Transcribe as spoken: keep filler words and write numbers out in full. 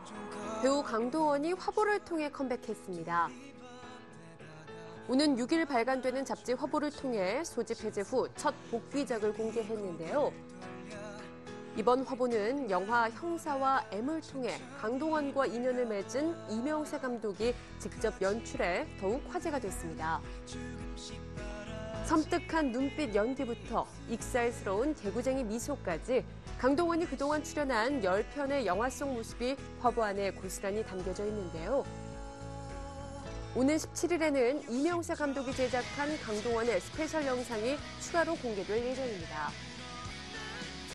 배우 강동원이 화보를 통해 컴백했습니다. 오는 육 일 발간되는 잡지 화보를 통해 소집 해제 후 첫 복귀작을 공개했는데요. 이번 화보는 영화 형사와 M을 통해 강동원과 인연을 맺은 이명세 감독이 직접 연출해 더욱 화제가 됐습니다. 섬뜩한 눈빛 연기부터 익살스러운 개구쟁이 미소까지 강동원이 그동안 출연한 열 편의 영화 속 모습이 화보 안에 고스란히 담겨져 있는데요. 오는 십칠 일에는 이명세 감독이 제작한 강동원의 스페셜 영상이 추가로 공개될 예정입니다.